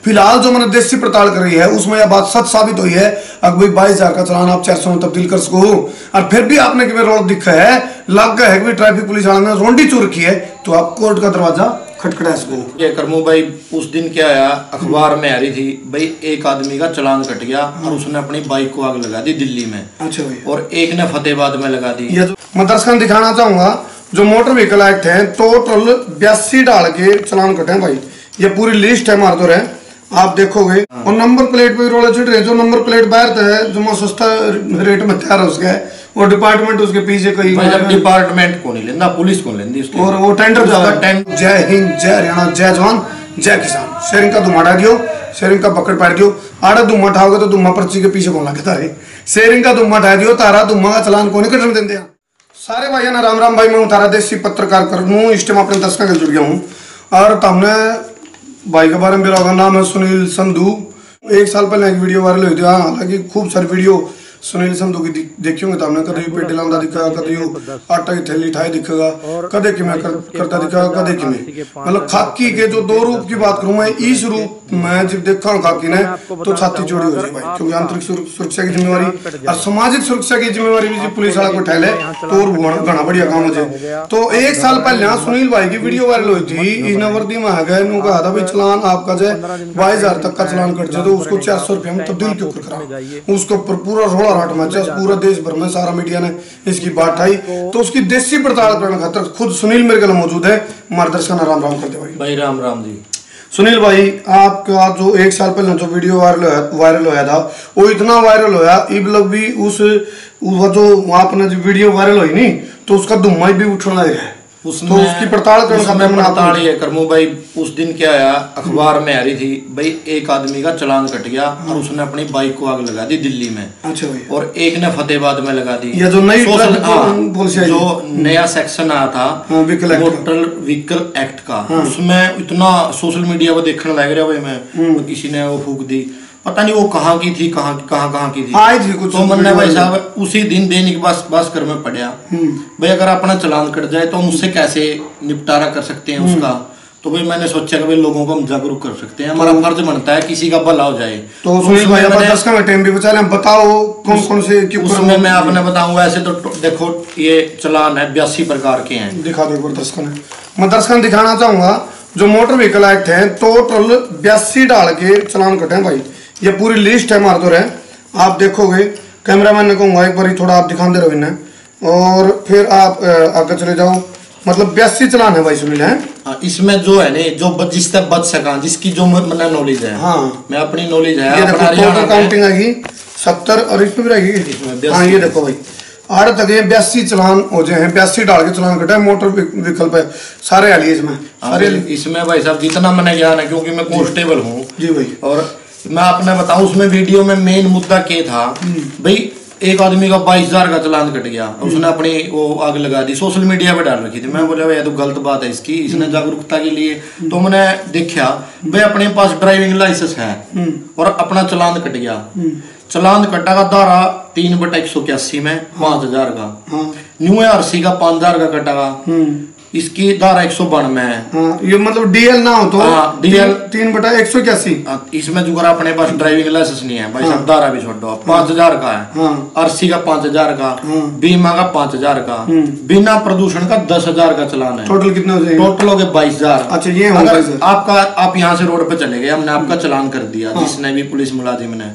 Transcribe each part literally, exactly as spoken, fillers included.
फिलहाल जो मैंने देसी पड़ताल करी है उसमें यह बात सच साबित हुई है। अगर भाई बाईस हजार का चालान आप चार सौ में तब्दील कर सको और फिर भी आपने कि रोड दिखा है लग गया है कि ट्रैफिक पुलिस वाले ने रोंडी चोर की है तो आप कोर्ट का दरवाजा खटखटा सको। ये करमू भाई उस दिन क्या आया अखबार में आ रही थी भाई एक आदमी का चालान कट गया और उसने अपनी बाइक को आग लगा दी दिल्ली में। अच्छा भाई। और एक ने फतेहाबाद में लगा दी। ये मैं दर्शकों दिखाना चाहूंगा जो मोटर व्हीकल एक्ट है टोटल बयासी डाल के चालान कटे भाई। ये पूरी लिस्ट है मार तो रहे आप देखोगे। और नंबर प्लेट पे रोले चिट रहे जो नंबर प्लेट बाहर है जो मैं सस्ता रेट में तैयार है उसके और डिपार्टमेंट उसके पीछे कई डिपार्टमेंट को नहीं लेना पुलिस को लेंदी उसके और वो टेंडर जय हिंद जय हरियाणा जय जवान जय किसान शेयरिंग का धुआं हटा दियो शेयरिंग का पकड़ पाट दियो आड़ा धुआं उठाओगे तो धुआं पर्ची के पीछे कौन लगता है शेयरिंग का धुआं हटा दियो तारा धुआं का चलान को नहीं कटने देते। सारे भाई ना राम राम भाई मैं तारा देसी पत्रकार करूँ इस टाइम अपने दर्शकों के जुड़ गया हूँ और तुमने भाई के बारे में मेरा नाम है सुनील संधू। एक साल पहले एक वीडियो वायरल हुई थी हालांकि खूब सारी वीडियो सुनील संधू की देखी होंगे तुमने कभी पेट लांदा दिखा कभी आटा की थैली ठाई दिखेगा कदे कि मैं कर, करता दिखा कदे कि मैं मतलब खाकी के जो दो रूप की बात करूं मैं इस रूप में जब देखा हूं खाकी ने तो छाती चौड़ी हो जाए भाई क्योंकि आंतरिक सुरक्षा की जिम्मेवारी और सामाजिक सुरक्षा की जिम्मेवारी भी पुलिस वाला को ठहले तो घना बढ़िया काम हो जाए। तो एक साल पहले सुनील भाई की वीडियो वायरल हुई थी इन वर्दी में है गए कहा था भाई चलान आपका जो बाईस हजार तक का चलान कट जाए तो उसको चार सौ रुपये में तब्दील क्यों करा उसको पूरा रोड़ा राट में पूरा देश भर में सारा मीडिया ने इसकी बात आई तो उसकी देसी पड़ताल करने खातर खुद सुनील मेरे गल मौजूद है मार्गदर्शन राम राम करते भाई। भाई राम राम जी। सुनील भाई आपका जो एक साल पहले जो वीडियो वायरल वायरल होया था वो इतना वायरल होया इब लोग भी उस जो आपने जो वीडियो वायरल हुई नहीं तो उसका धुआं भी उठने लगा है उसमें तो उसकी पड़ताल करने पड़ताल ये करमू भाई उस दिन क्या आया अखबार में आ रही थी भाई एक आदमी का चालान कट गया और उसने अपनी बाइक को आग लगा दी दिल्ली में। अच्छा भाई। और एक ने फतेहाबाद में लगा दी। ये जो नई जो नया सेक्शन आया था मोटर व्हीकल एक्ट का उसमें इतना सोशल मीडिया पर देखने लग रहा भाई मैं किसी ने वो फूक दी पता नहीं वो कहाँ की थी कहाँ कहाँ कहाँ की थी आई थी कुछ तो मैंने भाई साहब उसी दिन दैनिक भास्कर में पढ़ा भाई अगर अपना चालान कट जाए तो हम उससे कैसे निपटारा कर सकते हैं उसका तो भाई मैंने सोचा कि भाई लोगों को हम जागरूक कर सकते हैं हमारा फर्ज बनता है किसी का भला हो जाए। तो उसमें टाइम भी बचा लें बताओ कौन कौन से उसमें मैं आपने बताऊंगा ऐसे तो देखो ये चालान है बयासी प्रकार के हैं दिखा दो दर्शकों ने मैं दर्शकों दिखाना चाहूंगा जो मोटर व्हीकल एक्ट है टोटल बयासी डाल के चालान कटे भाई। ये पूरी लिस्ट है मार तो रहे आप देखोगे कैमरामैन ने कहूँगा एक बार थोड़ा आप दिखाते रहो इन्हें और फिर आप आगे चले जाओ मतलब बयासी चलान है भाई सुनील है। हाँ, इसमें जो है नहीं जो जिस तक बच सका जिसकी जो मतलब नॉलेज है। हाँ मैं अपनी नॉलेज है ये देखो टोटल काउंटिंग आएगी सत्तर और इसमें भी रहेगी। हाँ ये देखो भाई आठ तक ये बयासी चलान हो जाए बयासी डाल के चलान कटा है मोटर व्हीकल पे सारे आलिए इसमें सारे इसमें भाई साहब जितना मैंने ज्ञान है क्योंकि मैं कांस्टेबल हूँ जी भाई और मैं आपने बताऊं उसमें वीडियो में मेन मुद्दा क्या था भाई एक आदमी का बाईस हजार का चालान कट गया उसने अपनी वो आग लगा दी सोशल मीडिया पे डाल रखी थी। मैं बोला भाई तो गलत बात है इसकी इसने जागरूकता के लिए तो मैंने देखा भाई अपने पास ड्राइविंग लाइसेंस है और अपना चालान कट गया चालान कटा का दारा तीन बटा एक सौ इक्यासी में पांच हजार का न्यू आरसी का पांच हजार का कटा इसकी धारा एक सौ बानवे है। हाँ, ये मतलब डीएल ना हो तो हाँ, डीएल तीन बटा एक सौ इक्यासी इसमें जो अपने पास ड्राइविंग लाइसेंस नहीं है भाई साहब हाँ, धारा भी छोड़ दो पांच हजार का है हाँ, आरसी का पांच हजार का हाँ, बीमा का पांच हजार का बिना प्रदूषण का दस हजार का चलान है। टोटल कितने हो जाएंगे? टोटल हो गए बाईस हजार। अच्छा ये अगर आपका आप यहाँ से रोड पे चले गए हमने आपका चलान कर दिया जिसने भी पुलिस मुलाजिम ने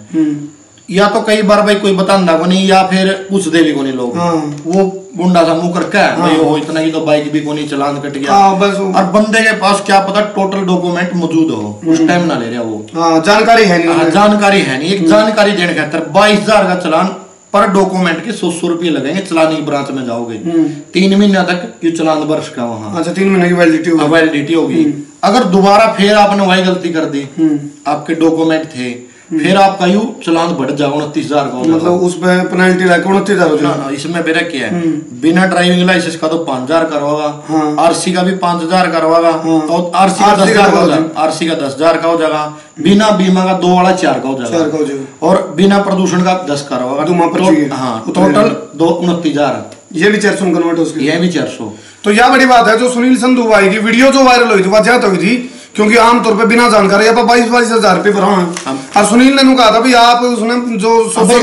या तो कई बार भाई कोई बताना को नहीं या फिर पूछ दे भी को नहीं लोग हाँ। वो गुंडा सा मुंह करके हाँ। भाई वो इतना ही तो बाइक भी को नहीं चलान कट गया हाँ, बस और बंदे के पास क्या पता टोटल डॉक्यूमेंट मौजूद हो उस टाइम ना ले रहा वो हाँ, जानकारी है नहीं हाँ, जानकारी है नहीं एक जानकारी देने खातर बाईस हजार का चलान पर डॉक्यूमेंट के सौ सौ रुपये लगेंगे चलान की ब्रांच में जाओगे तीन महीने तक ये चलान वर्ष का वहाँ अच्छा तीन महीने की वैलिडिटी होगी वैलिडिटी होगी। अगर दोबारा फिर आपने वही गलती कर दी आपके डॉक्यूमेंट थे फिर आपका यू चलान बढ़ जाएगा उनतीस हजार का मतलब उसमें पेनल्टी लगे उनतीस हजार। इसमें मेरा क्या है बिना ड्राइविंग लाइसेंस का तो पांच हजार करवागा हाँ। आरसी का भी पांच हजार करवागा हाँ। तो आरसी का दस हजार का हो जाएगा आरसी का दस हजार का हो जाएगा बिना बीमा का दो वाला चार का हो जाएगा और बिना प्रदूषण का दस करवागा हाँ टोटल दो उनतीस हजार ये भी चार सौ कन्वर्ट हो ये भी चार सौ। तो यह बड़ी बात है जो सुनील संधू भाई की वीडियो जो वायरल हुई थी वह ज्यादा हुई थी क्योंकि आमतौर पे बिना जानकारी आप बाईस बाईस हजार रुपये भरा है। और सुनील ने कहा था भाई आप उसने जो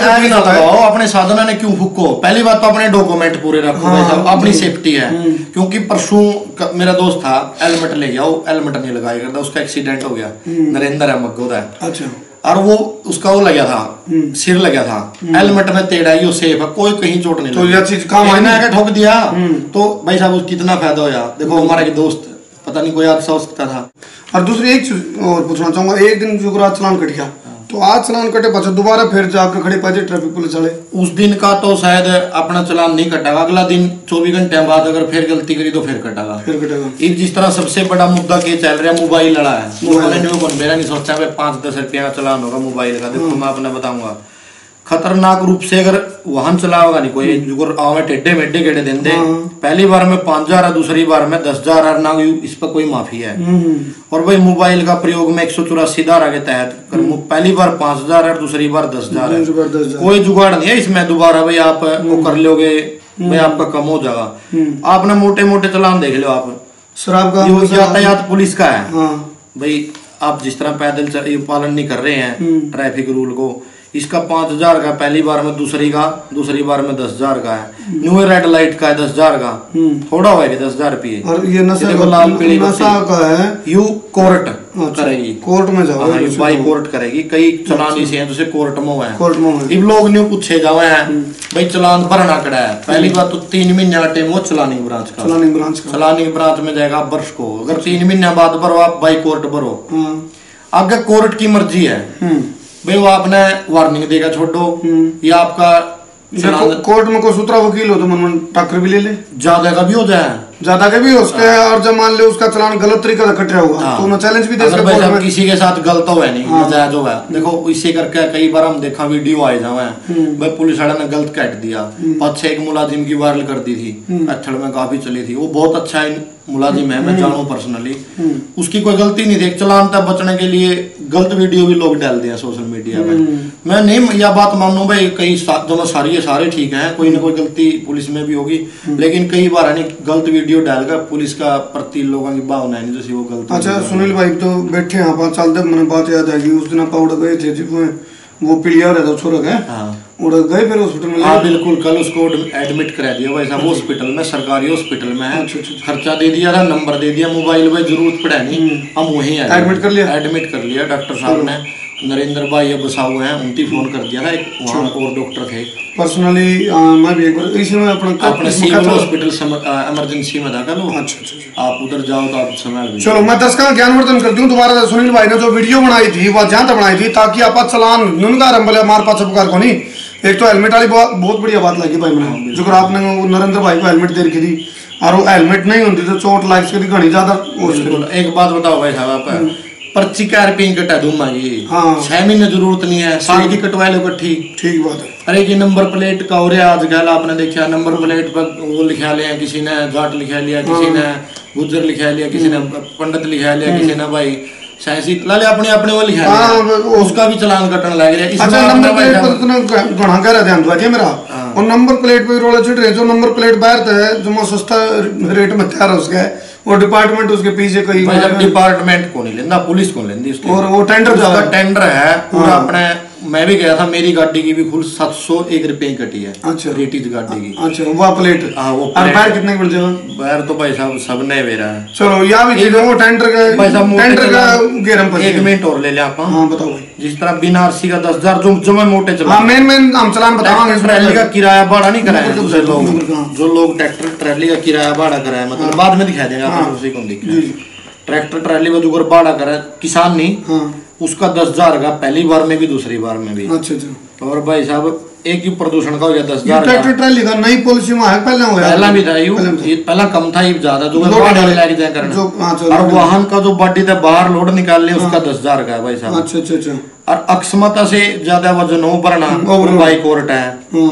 अपने साधना ने क्यों फूको, पहली बात तो अपने डॉक्यूमेंट पूरे रखो, अपनी सेफ्टी है। क्योंकि परसों मेरा दोस्त था, हेलमेट ले गया, वो हेलमेट नहीं लगाया करता, उसका एक्सीडेंट हो गया, नरेंद्र है मग्गो है। अच्छा। और वो उसका वो लगा था, सिर लगा था, हेलमेट में टेढ़ा है, सेफ है, कोई कहीं चोट नहीं लगी। तो यह चीज काम मैंने आके ठोक दिया तो भाई साहब कितना फायदा होया। देखो हमारा के दोस्त पता नहीं कोई हादसा हो सकता था। और दूसरी एक चीज और पूछना चाहूंगा, एक दिन जो रात चलान कट गया तो आज चलान कटे बच्चे दोबारा फिर जाकर खड़े पाए ट्रैफिक पुलिस वाले, उस दिन का तो शायद अपना चलान नहीं कटेगा, अगला दिन चौबीस घंटे बाद अगर फिर गलती करी तो फिर कटेगा। फिर कटेगा। एक जिस तरह सबसे बड़ा मुद्दा क्या चल रहा है, मोबाइल लड़ा है। मेरा नहीं सोचा पांच दस रुपया का चलान होगा मोबाइल का। देखो मैं अपने बताऊंगा, खतरनाक रूप से अगर वाहन चलाओगा नहीं कोई, जो टेढ़े मेढ़े गेड़े दें दे, पहली बार में पांच हजार है, दूसरी बार में दस हजार ना, इस पर कोई माफी है। और भाई मोबाइल का प्रयोग में एक सौ चौरासी धारा के तहत पहली बार पांच हजार है, दूसरी बार दस हजार है, कोई जुगाड़ नहीं है इसमें। दोबारा भाई आप वो कर लोगे भाई आपका कम हो जाएगा। आपने मोटे मोटे चलान देख लो, आप शराब का यातायात पुलिस का है भाई, आप जिस तरह पैदल पालन नहीं कर रहे हैं ट्रैफिक रूल को, इसका पांच हजार का पहली बार में, दूसरी का दूसरी बार में दस हजार का है। न्यू रेड लाइट का है दस हजार का, थोड़ा होगा दस हजार रुपये। और ये नशा लाल पीली नशा का है, यू कोर्ट करेगी, कोर्ट में जाओ, बाई कोर्ट करेगी। कई चलान ऐसे हैं जैसे कोर्ट में हुआ है, कोर्ट में हुआ। इन लोग न्यू पूछे जावे हैं भाई चलान भरना कड़ा है। पहली बात तो तीन महीने का टाइम हो चलानिंग ब्रांच का, चलानिंग ब्रांच का, चलानिंग ब्रांच में जाएगा वर्ष को। अगर तीन महीने बाद भरो आप बाई कोर्ट भरो, आगे कोर्ट की मर्जी है भाई, वो आपने वार्निंग देगा छोड़ो या आपका कोर्ट में कोई सूत्रा वकील हो तो मन टक्कर भी ले ले, ज्यादा का भी हो जाए, ज्यादा का भी हो उसके। और जब मान ले उसका चलान गलत तरीके से कट रहा होगा तो मैं चैलेंज भी दे सकता हूं। किसी के साथ गलत हो है नहीं, नाजायज हो है। देखो इसे करके कई बार हम देखा वीडियो आए जावे भाई, पुलिस वाले ने गलत काट दिया। अच्छा एक मुलाजिम की वायरल कर दी थी, अत्थड़ में काफी चली थी, वो बहुत अच्छा मुलाजिम है, मैं जानू पर्सनली, उसकी कोई गलती नहीं थी। चलान तक बचने के लिए गलत वीडियो भी लोग डाल दिया सोशल मीडिया में। मैं नहीं यह बात मानू भाई, कई जो सारी है सारे ठीक हैं, कोई ना कोई गलती पुलिस में भी होगी, लेकिन कई बार है गलत वीडियो डालकर पुलिस का प्रति लोगों की भावना है जैसे वो गलत। अच्छा सुनील भाई तो बैठे यहाँ पर चलते, मैंने बात याद आएगी उस दिन आप उड़ गए थे, वो पिलिया रहता छोरा गए, उड़ गए फिर हॉस्पिटल में। हाँ बिल्कुल, कल उसको एडमिट करा दिया भाई साहब हॉस्पिटल में, सरकारी हॉस्पिटल में है। खर्चा दे दिया था, नंबर दे दिया, मोबाइल में जरूरत पड़ा नहीं, हम वहीं एडमिट कर लिया, एडमिट कर लिया डॉक्टर साहब ने। नरेंद्र भाई अब बसा हुए हैं, उनकी फोन कर दिया था, एक वहाँ और डॉक्टर थे पर्सनली। मैं भी एक बार इसमें अपना अपने सिविल हॉस्पिटल इमरजेंसी में था कल। अच्छा अच्छा, आप उधर जाओ तो आप समय। चलो मैं दस का ज्ञानवर्धन करती हूँ दोबारा। सुनील भाई ने जो वीडियो बनाई थी वह जहाँ तक बनाई थी ताकि आप चलान नुनगा रंबले मार पास उपकार को नहीं। एक तो हेलमेट वाली बहुत बढ़िया बात लगी भाई मैंने, जो आपने नरेंद्र भाई को हेलमेट दे रखी थी, और वो हेलमेट नहीं होती तो चोट लाग सकती घनी ज्यादा। एक बात बताओ भाई साहब, आप पर्ची का रुपये कटा दूंगा जी, हाँ। छह महीने जरूरत नहीं है, साल की कटवा लो कट्ठी, ठीक बात है। अरे ये नंबर प्लेट का हो रहा आजकल आपने देखा, नंबर प्लेट पर वो लिखा लिया, किसी ने जाट लिखा लिया, किसी ने गुज्जर लिखा लिया, किसी ने पंडित लिखा लिया, किसी ने भाई साइंसी लाले अपने अपने वो लिखा लिया, उसका भी चलान कटने लग रहा है। अच्छा नंबर प्लेट पर घना कर ध्यान दो मेरा, और नंबर प्लेट पे रोले चिट रहे, जो नंबर प्लेट बाहर है जो सस्ता रेट में तैयार है उसका, और डिपार्टमेंट उसके पीछे कहीं डिपार्टमेंट को नहीं लेना, पुलिस को लेंदी उसके, और वो टेंडर का टेंडर है पूरा अपने। मैं भी गया था, मेरी गाड़ी की भी फुल सात सौ एक रुपए कटी है। अच्छा, रेटीज गाड़ी की। अच्छा वो प्लेट, हाँ वो प्लेट। बाहर कितने की पड़ जाएगा? बाहर तो भाई साहब सब ने वेरा है। चलो या भी चीज वो टेंडर का भाई साहब, टेंडर का गेरम पर एक मिनट और ले ले आप। हां बताओ भाई। जिस तरह बिना आरसी का दस हजार जो जो मैं मोटे चला, हां मेन मेन हम चलान बतावांगे। ट्रैली का किराया भाड़ा नहीं कराया दूसरे लोग, जो लोग ट्रैक्टर ट्रैली का किराया भाड़ा कराया, मतलब बाद में दिखा देंगे आप, उसी को दिखाएंगे। ट्रैक्टर ट्रैली में जुगर भाड़ा करा किसान नहीं, उसका दस हजार का पहली बार में भी दूसरी बार में भी। अच्छा अच्छा। और भाई साहब एक ही प्रदूषण का हो गया दस हजार। ट्रैक्टर ट्रैली का नई पॉलिसी में है, पहले हुआ पहला भी था, ये पहला कम था, ये ज्यादा जो लग जाए करना। और वाहन का जो बॉडी था बाहर लोड निकालने उसका दस हजार का है भाई साहब। अच्छा अच्छा अच्छा। और अक्षमता से ज्यादा वजन हो भरना बाई कोर्ट है।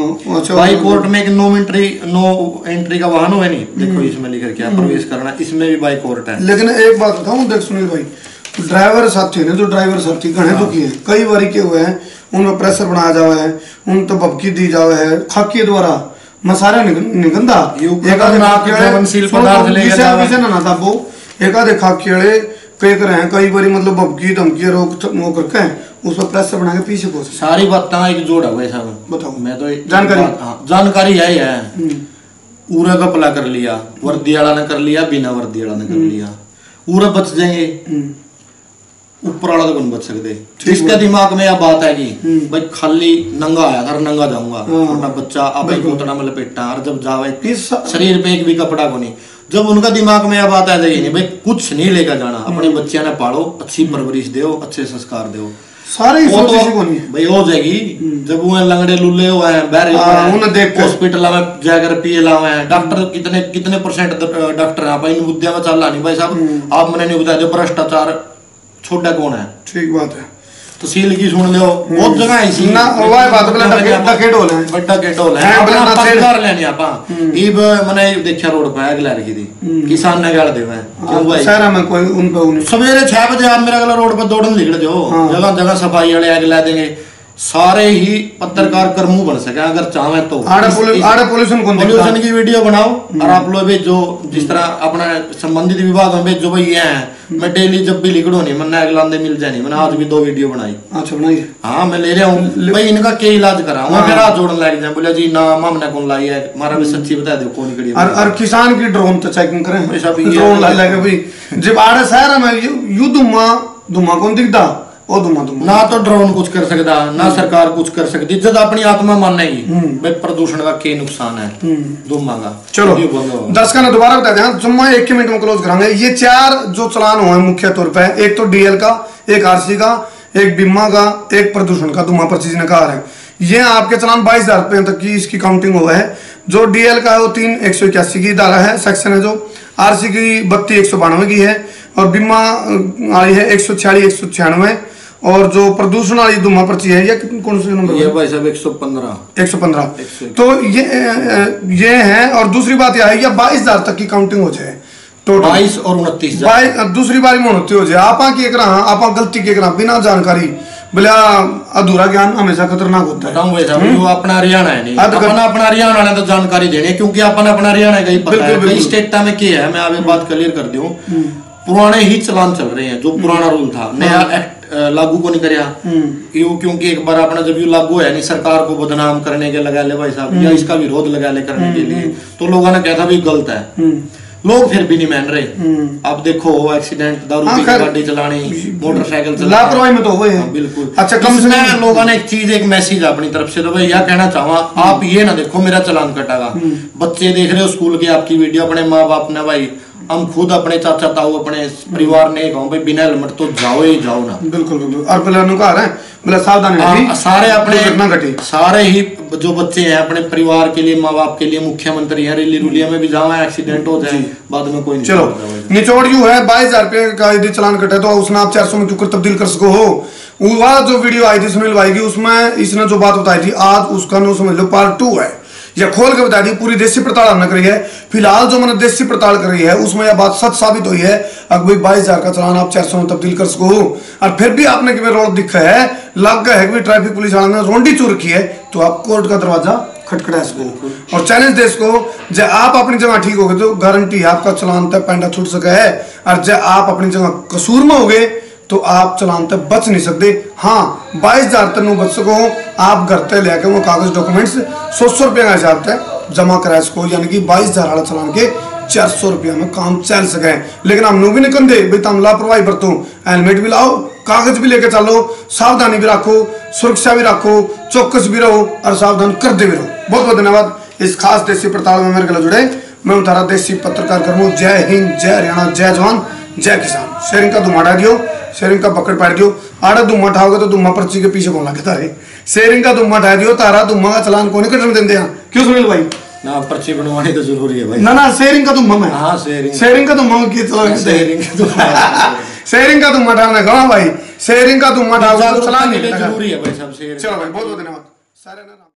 बाई कोर्ट में एक नो एंट्री नो एंट्री का वाहन हुआ नहीं, देखो इसमें लिख क्या प्रवेश करना, इसमें भी बाई कोर्ट है। लेकिन एक बात बताऊं देख सुनील भाई, ड्राइवर साथी ने जो ड्राइवर साथी घने दुखी है, कई बारी के हुए हैं, उनमें प्रेशर बनाया जावा है, उन तो भपकी दी जावे है खाकी द्वारा मसारा निगंदा एक आधे खाकी वाले कई कर हैं कई बारी मतलब भबकी धमकी रोक वो करके उस पर प्रेस बना के पीछे पहुंच सारी बातें एक जोड़ है साहब। बताओ। मैं तो जानकारी हाँ, जानकारी है ही है। पूरा का पला कर लिया, वर्दी वाला ने कर लिया, बिना वर्दी वाला ने कर लिया, पूरा बच जाएंगे, ऊपर वाला तो कौन बच सकते। इसके दिमाग में यह बात है कि भाई खाली नंगा आया था नंगा जाऊंगा, अपना बच्चा आप घुटना में लपेटा और जब जावे शरीर पे एक भी कपड़ा को नहीं। जब उनका दिमाग में यह बात आ जाएगी नहीं भाई कुछ नहीं लेकर जाना, अपने बच्चे ने पालो, अच्छी परवरिश दो, अच्छे संस्कार दो, सारे वो तो भाई हो जाएगी। जब वो लंगड़े लुल्ले हुए हैं बहरे हॉस्पिटल में जाकर पिए लावे हैं, डॉक्टर कितने कितने परसेंट डॉक्टर है इन मुद्दे में चल रहा नहीं भाई साहब। आप मैंने नहीं बताया जो भ्रष्टाचार छोटा कौन है। ठीक बात है। तहसील की सुन लो बहुत जगह ऐसी ना वाय बात बला डके डोल है बड़ा के डोल है अपना पत्रकार लेनी आपा इब मैंने देखा रोड पे आग लग रही थी किसान ने गाड़ देवे क्यों भाई शहर में कोई उन पे उन सवेरे छह बजे आप मेरे अगला रोड पे दौड़न निकल जाओ, जगह जगह सफाई वाले आग ला देंगे। सारे ही पत्रकार कर्मू बन सके अगर चाहे तो। पोल्यूशन की वीडियो बनाओ और आप लोग भेजो, जिस तरह अपना संबंधित विभाग में भेजो भाई ये है। मैं डेली जब भी लिखड़ो नहीं मैंने अगलांदे मिल जाए नहीं, मैंने आज भी दो वीडियो बनाई। अच्छा बनाई। हाँ मैं ले रहा हूँ भाई, इनका क्या इलाज करा हूँ मैं हाथ जोड़न लग जाए, बोला जी ना हमने कौन लाई है, हमारा भी सच्ची बता दो कौन कड़ी। और किसान की ड्रोन तो चेकिंग करें ड्रोन ला लगे भाई जब आड़े शहर में यू दुमा दुमा कौन दिखता ओ दुमा दुमा ना तो ड्रोन कुछ कर सकता ना सरकार कुछ कर सकती, जब अपनी आत्मा मानेगी भाई प्रदूषण का क्या नुकसान है दुमा का। चलो दर्शकों ने दोबारा बता दें जुम्मा एक मिनट में क्लोज करांगे। ये चार जो चलान हुए मुख्य तौर पे, एक तो डीएल का, एक आरसी का, एक बीमा का, एक प्रदूषण का दुमा पर चीज ने कहा है। ये आपके चलान बाईस हजार रुपए तक की इसकी काउंटिंग हुआ है। जो डीएल का है वो तीन एक सौ इक्यासी की धारा है सेक्शन है, जो आरसी की बत्ती एक सौ बानवे की है और बीमा वाली है एक सौ छियालीस एक सौ छियानवे, और जो प्रदूषण वाली दुमा पर्ची है ये कौन से नंबर ये भाई साहब एक सौ पंद्रह एक सौ पंद्रह। तो ये ये है। और दूसरी बात यह है ये बाईस हजार तक की काउंटिंग हो जाए टोटल बाईस और उनतीस दूसरी बारी में होती हो जाए। आप के करा आप गलती के करा बिना जानकारी बोले अधूरा ज्ञान हमेशा खतरनाक होता है। वो अपना हरियाणा है नहीं अपना अपना हरियाणा ने तो जानकारी देनी है क्योंकि अपन अपना हरियाणा का ही पता है स्टेट में क्या है। मैं अभी बात क्लियर कर दूं, पुराने ही चलान चल रहे हैं, जो पुराना रूल था नया एक्ट लागू को नहीं कराया क्यों, क्योंकि एक बार अपना जब यू लागू है नहीं सरकार को बदनाम करने के लगा ले भाई साहब या इसका विरोध लगा ले करने के लिए, तो लोगों ने कहा था भी गलत है, लोग फिर भी नहीं मान रहे। अब देखो एक्सीडेंट दारू पी के गाड़ी चलानी मोटरसाइकिल चलानी लापरवाही में तो हुए हैं बिल्कुल। अच्छा कम से कम लोगों ने एक चीज एक मैसेज अपनी तरफ से तो भाई यह कहना चाहूंगा आप ये ना देखो मेरा चलान कटेगा, बच्चे देख रहे हो स्कूल की आपकी वीडियो, अपने माँ बाप ने भाई हम खुद अपने चाचा ताऊ अपने परिवार ने कहूं भाई बिना हेलमेट तो जाओ ही जाओ ना। बिल्कुल बिल्कुल। और पहले कहा है बोला सावधान सारे अपने सारे ही जो बच्चे हैं अपने परिवार के लिए माँ बाप के लिए मुख्यमंत्री है, रैली रुलिया में भी जाओ एक्सीडेंट हो जाए बाद में कोई नहीं। चलो निचोड़ यू है बाईस हजार रुपये का यदि चलान कटे तो उसने आप चार सौ में क्यों तब्दील कर सको हो। वह जो वीडियो आई थी सुनील भाई की उसमें इसने जो बात बताई थी आज उसका नो समझ लो पार्ट टू है, या खोल के बता दी पूरी देसी पड़ताल हमने करी है। फिलहाल जो मैंने देसी पड़ताल करी है उसमें यह बात सच साबित हुई है अगर भाई बाईस हजार का चलान आप चार सौ में तब्दील कर सको और फिर भी आपने कि रोड दिखा है लग गया है कि ट्रैफिक पुलिस वाले ने रोंडी चोर की है तो आप कोर्ट का दरवाजा खटखटा सको और चैलेंज दे सको। जब आप अपनी जगह ठीक हो गए तो गारंटी है आपका चलान तक पैंडा छूट सका है, और जब आप अपनी जगह कसूर में हो गए तो आप चलान तक बच नहीं सकते। हाँ बाईस हजार तक बच सको आप घर तक लेके वो कागज डॉक्यूमेंट्स सौ सौ रुपये का हिसाब तक जमा करा सको, यानी कि बाईस हजार वाला चलान के चार सौ रुपया में काम चल सके। लेकिन हम भी नहीं करते भाई तुम लापरवाही बरतो, हेलमेट भी लाओ कागज भी लेके चलो, सावधानी भी रखो, सुरक्षा भी रखो, चौकस भी रहो और सावधान करते भी रहो। बहुत बहुत धन्यवाद इस खास देसी पड़ताल में मेरे गले जुड़े। मैं उतारा देसी पत्रकार कर्मो। जय हिंद, जय हरियाणा, जय जवान, जय किसान। शेयरिंग का धुमाड़ा दियो, शेयरिंग का पकड़ पाड़ दियो। आड़ा दुम्मा उठाओगे तो दुम्मा पर्ची के पीछे कौन लगता है। शेयरिंग का दुम्मा उठा दियो तारा दुम्मा का चलान कौन कटने देते हैं। क्यों सुनील भाई ना पर्ची बनवानी तो जरूरी है भाई। ना ना शेयरिंग का दुम्मा में हाँ शेयरिंग शेयरिंग का दुम्मा की चलान शेयरिंग शेयरिंग का दुम्मा उठाने कहा भाई शेयरिंग का दुम्मा उठाओगे तो चलान नहीं जरूरी है भाई सब। चलो भाई बहुत बहुत धन्यवाद सारे।